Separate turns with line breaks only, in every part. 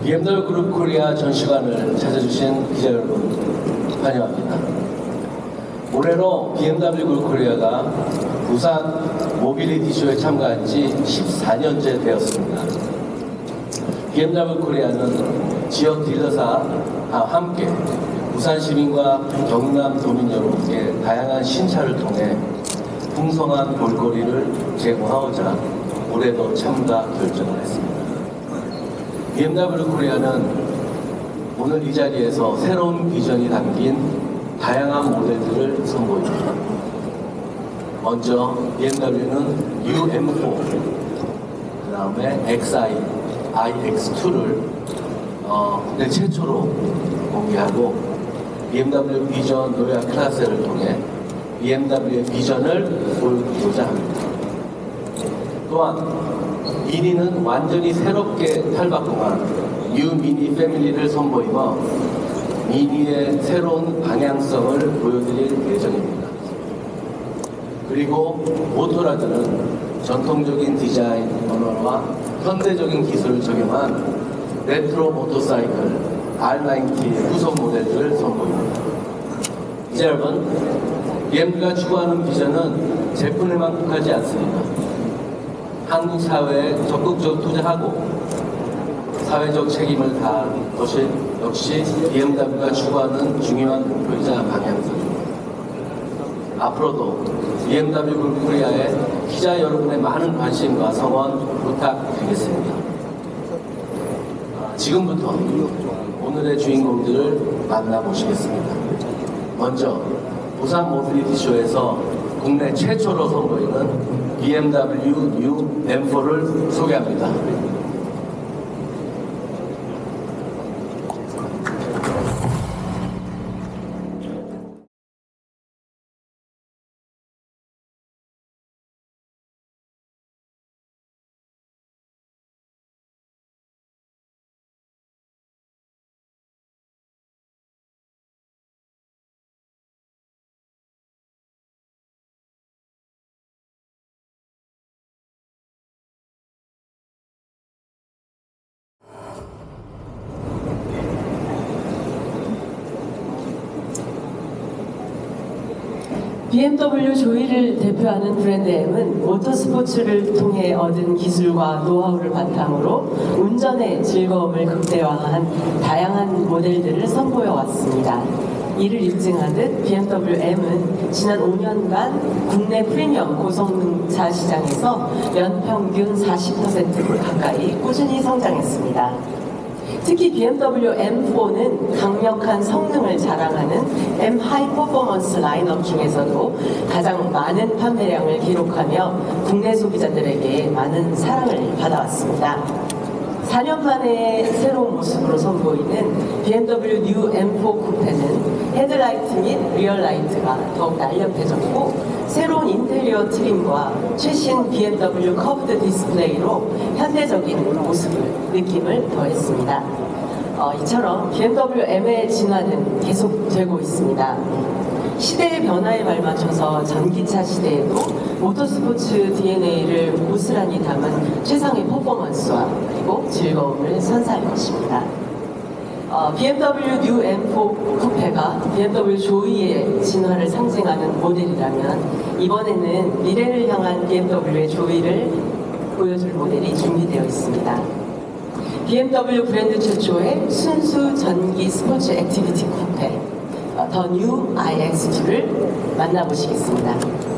BMW 그룹 코리아 전시관을 찾아주신 기자 여러분 환영합니다. 올해로 BMW 그룹 코리아가 부산 모빌리티 쇼에 참가한 지 14년째 되었습니다. BMW 코리아는 지역 딜러사와 함께 부산 시민과 경남 도민 여러분께 다양한 신차를 통해 풍성한 볼거리를 제공하고자 올해도 참가 결정을 했습니다. BMW 코리아는 오늘 이 자리에서 새로운 비전이 담긴 다양한 모델들을 선보입니다. 먼저 BMW는 UM4, 그 다음에 XI, iX2를 국내 최초로 공개하고 BMW 비전 노야 클래스를 통해 BMW의 비전을 보여주고자 합니다. 또한 미니는 완전히 새롭게 탈바꿈한 뉴 미니 패밀리를 선보이며 미니의 새로운 방향성을 보여드릴 예정입니다. 그리고 모토라드는 전통적인 디자인 언어와 현대적인 기술을 적용한 레트로 모터사이클 R90의 후속 모델들을 선보입니다. 이제 여러분, BMW가 추구하는 비전은 제품에만 국하지 않습니다. 한국 사회에 적극적으로 투자하고 사회적 책임을 다하는 것이 역시 BMW가 추구하는 중요한 목표이자 방향성입니다. 앞으로도 BMW 그룹 코리아에 기자 여러분의 많은 관심과 성원 부탁드리겠습니다. 지금부터 오늘의 주인공들을 만나보시겠습니다. 먼저 부산 모빌리티 쇼에서 국내 최초로 선보이는 BMW 뉴 M4를 소개합니다.
BMW 조이를 대표하는 브랜드 M은 모터스포츠를 통해 얻은 기술과 노하우를 바탕으로 운전의 즐거움을 극대화한 다양한 모델들을 선보여 왔습니다. 이를 입증하듯 BMW M은 지난 5년간 국내 프리미엄 고성능차 시장에서 연평균 40% 가까이 꾸준히 성장했습니다. 특히 BMW M4는 강력한 성능을 자랑하는 M 하이 퍼포먼스 라인업 중에서도 가장 많은 판매량을 기록하며 국내 소비자들에게 많은 사랑을 받아왔습니다. 4년 만에 새로운 모습으로 선보이는 BMW 뉴 M4 쿠페는 헤드라이트 및 리얼라이트가 더욱 날렵해졌고 새로운 인테리어 트림과 최신 BMW 커브드 디스플레이로 현대적인 느낌을 더했습니다. 이처럼 BMW M의 진화는 계속되고 있습니다. 시대의 변화에 발맞춰서 전기차 시대에도 모터스포츠 DNA를 고스란히 담은 최상의 퍼포먼스와 그리고 즐거움을 선사할 것입니다. BMW 뉴 M4 쿠페가 BMW 조이의 진화를 상징하는 모델이라면 이번에는 미래를 향한 BMW의 조이를 보여줄 모델이 준비되어 있습니다. BMW 브랜드 최초의 순수 전기 스포츠 액티비티 쿠페 더 뉴 iX2를 만나보시겠습니다.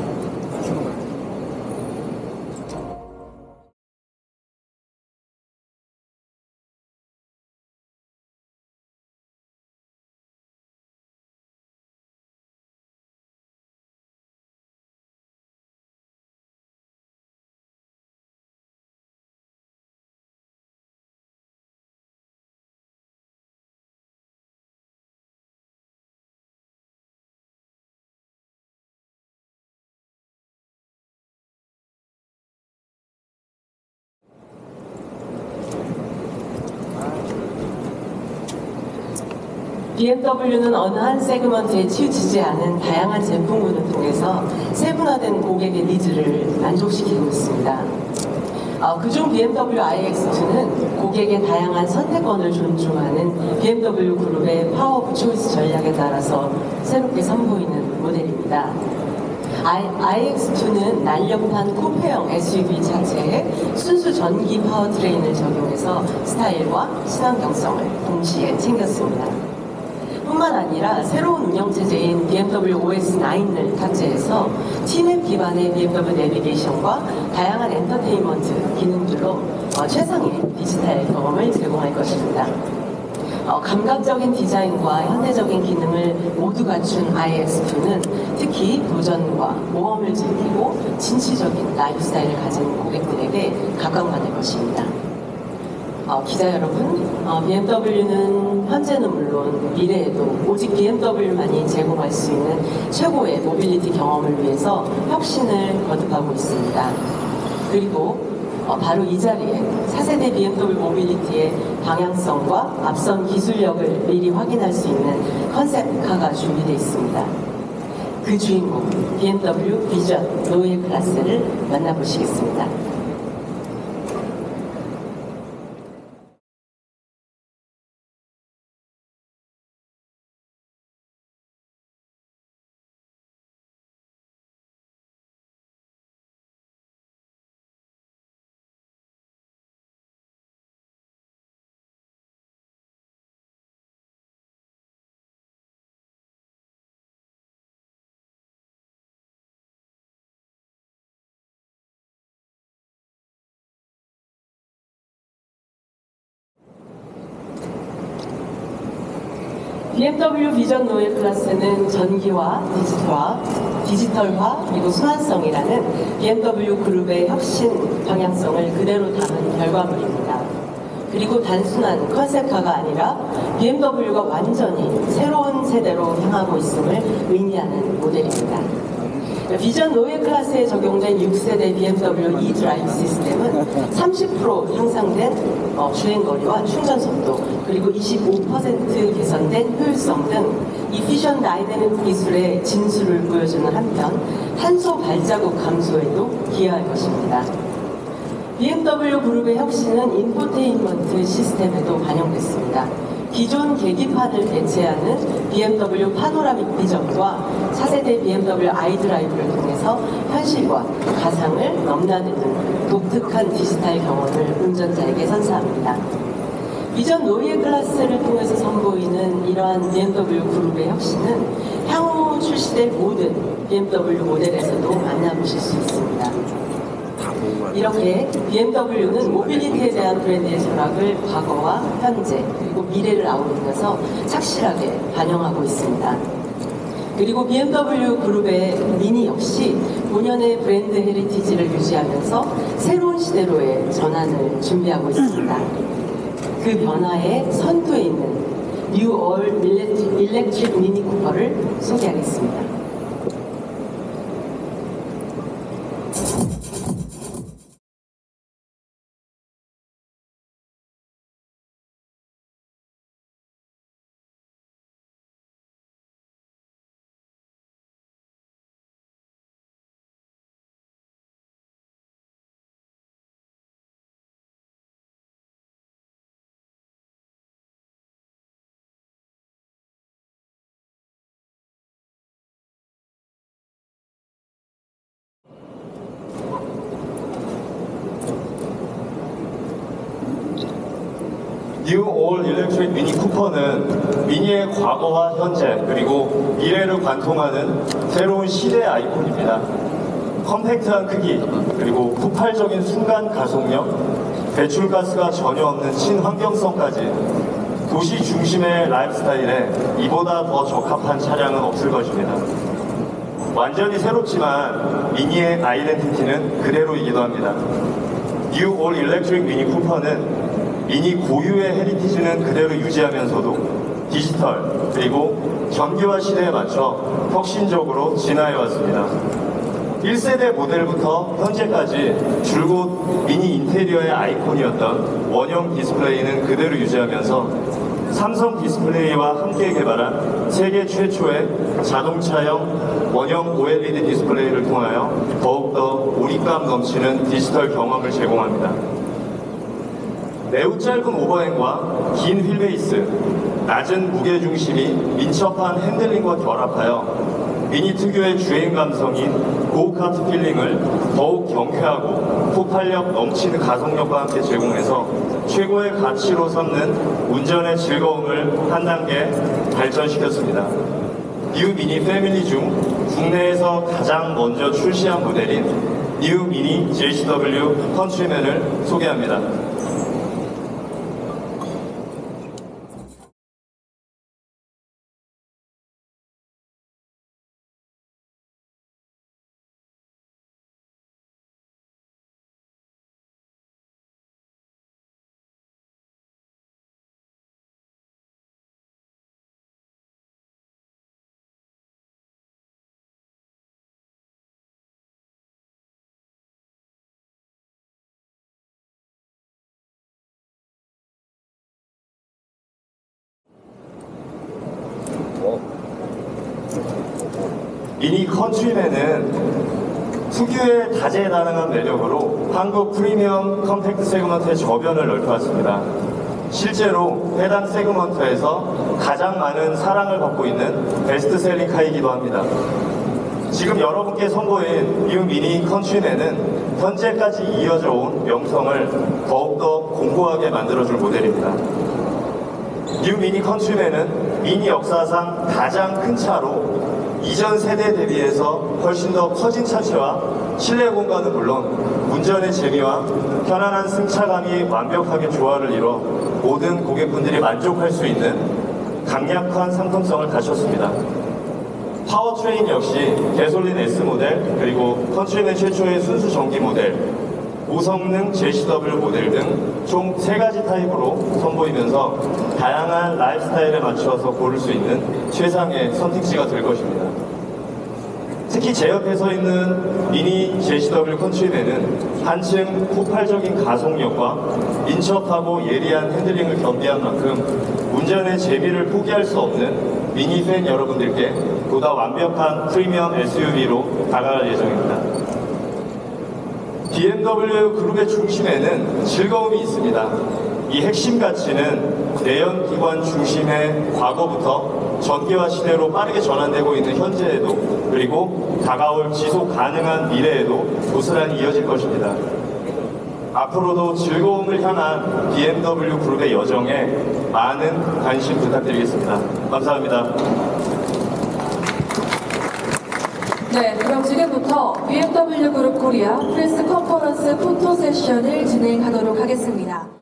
BMW는 어느 한 세그먼트에 치우치지 않은 다양한 제품군을 통해서 세분화된 고객의 니즈를 만족시키고 있습니다. 그중 BMW iX2는 고객의 다양한 선택권을 존중하는 BMW 그룹의 파워 오브 초이스 전략에 따라서 새롭게 선보이는 모델입니다. iX2는 날렵한 쿠페형 SUV 차체에 순수 전기 파워트레인을 적용해서 스타일과 친환경성을 동시에 챙겼습니다. 뿐만 아니라 새로운 운영체제인 BMW OS9을 탑재해서 T맵 기반의 BMW 내비게이션과 다양한 엔터테인먼트 기능들로 최상의 디지털 경험을 제공할 것입니다. 감각적인 디자인과 현대적인 기능을 모두 갖춘 iX2는 특히 도전과 모험을 즐기고 진취적인 라이프 스타일을 가진 고객들에게 각광받을 것입니다. 기자 여러분, BMW는 현재는 물론 미래에도 오직 BMW만이 제공할 수 있는 최고의 모빌리티 경험을 위해서 혁신을 거듭하고 있습니다. 그리고 바로 이 자리에 4세대 BMW 모빌리티의 방향성과 앞선 기술력을 미리 확인할 수 있는 컨셉카가 준비되어 있습니다. 그 주인공 BMW 비전 노예 클래스를 만나보시겠습니다. BMW 비전 노예 클래스는 전기화, 디지털화, 그리고 순환성이라는 BMW 그룹의 혁신 방향성을 그대로 담은 결과물입니다. 그리고 단순한 컨셉카가 아니라 BMW가 완전히 새로운 세대로 향하고 있음을 의미하는 모델입니다. 비전 노예 클래스에 적용된 6세대 BMW eDrive 시스템은 30% 향상된 주행거리와 충전속도, 그리고 25% 개선된 효율성 등 이피션 다이내믹 기술의 진수를 보여주는 한편 탄소 발자국 감소에도 기여할 것입니다. BMW 그룹의 혁신은 인포테인먼트 시스템에도 반영됐습니다. 기존 계기판을 대체하는 BMW 파노라믹 비전과 4세대 BMW iDrive를 통해서 현실과 가상을 넘나드는 독특한 디지털 경험을 운전자에게 선사합니다. 비전 노예 클래스를 통해서 선보이는 이러한 BMW 그룹의 혁신은 향후 출시될 모든 BMW 모델에서도 만나보실 수 있습니다. 이렇게 BMW는 모빌리티에 대한 브랜드의 철학을 과거와 현재 그리고 미래를 아우르면서 착실하게 반영하고 있습니다. 그리고 BMW 그룹의 미니 역시 본연의 브랜드 헤리티지를 유지하면서 새로운 시대로의 전환을 준비하고 있습니다. 그 변화의 선두에 있는 뉴 올 일렉트릭 미니 쿠퍼를 소개하겠습니다.
뉴 올 일렉트릭 미니 쿠퍼는 미니의 과거와 현재 그리고 미래를 관통하는 새로운 시대의 아이콘입니다. 컴팩트한 크기 그리고 폭발적인 순간 가속력, 배출가스가 전혀 없는 친환경성까지 도시 중심의 라이프 스타일에 이보다 더 적합한 차량은 없을 것입니다. 완전히 새롭지만 미니의 아이덴티티는 그대로이기도 합니다. 뉴 올 일렉트릭 미니 쿠퍼는 미니 고유의 헤리티지는 그대로 유지하면서도 디지털 그리고 전기화 시대에 맞춰 혁신적으로 진화해왔습니다. 1세대 모델부터 현재까지 줄곧 미니 인테리어의 아이콘이었던 원형 디스플레이는 그대로 유지하면서 삼성 디스플레이와 함께 개발한 세계 최초의 자동차형 원형 OLED 디스플레이를 통하여 더욱더 몰입감 넘치는 디지털 경험을 제공합니다. 매우 짧은 오버행과 긴 휠베이스, 낮은 무게중심이 민첩한 핸들링과 결합하여 미니 특유의 주행 감성인 고카트 필링을 더욱 경쾌하고 폭발력 넘치는 가속력과 함께 제공해서 최고의 가치로 삼는 운전의 즐거움을 한 단계 발전시켰습니다. 뉴 미니 패밀리 중 국내에서 가장 먼저 출시한 모델인 뉴 미니 JCW 컨트리맨을 소개합니다. 미니 컨트리맨은 특유의 다재다능한 매력으로 한국 프리미엄 컴팩트 세그먼트의 저변을 넓혀왔습니다. 실제로 해당 세그먼트에서 가장 많은 사랑을 받고 있는 베스트셀링카이기도 합니다. 지금 여러분께 선보인 뉴 미니 컨트리맨은 현재까지 이어져 온 명성을 더욱더 공고하게 만들어줄 모델입니다. 뉴 미니 컨트리맨은 미니 역사상 가장 큰 차로 이전 세대 대비해서 훨씬 더 커진 차체와 실내 공간은 물론 운전의 재미와 편안한 승차감이 완벽하게 조화를 이뤄 모든 고객분들이 만족할 수 있는 강력한 상품성을 갖췄습니다. 파워트레인 역시 개솔린 S 모델, 그리고 컨트리맨 최초의 순수 전기 모델, 고성능 JCW 모델 등 총 3가지 타입으로 선보이면서 다양한 라이프스타일에 맞춰서 고를 수 있는 최상의 선택지가 될 것입니다. 특히 제 옆에 서 있는 미니 JCW 컨트리맨은 한층 폭발적인 가속력과 민첩하고 예리한 핸들링을 겸비한 만큼 운전의 재미를 포기할 수 없는 미니 팬 여러분들께 보다 완벽한 프리미엄 SUV로 다가갈 예정입니다. BMW 그룹의 중심에는 즐거움이 있습니다. 이 핵심 가치는 내연기관 중심의 과거부터 전기화 시대로 빠르게 전환되고 있는 현재에도, 그리고 다가올 지속 가능한 미래에도 고스란히 이어질 것입니다. 앞으로도 즐거움을 향한 BMW 그룹의 여정에 많은 관심 부탁드리겠습니다. 감사합니다.
네, 그럼 지금부터 BMW 그룹 코리아 프레스 컨퍼런스 포토 세션을 진행하도록 하겠습니다.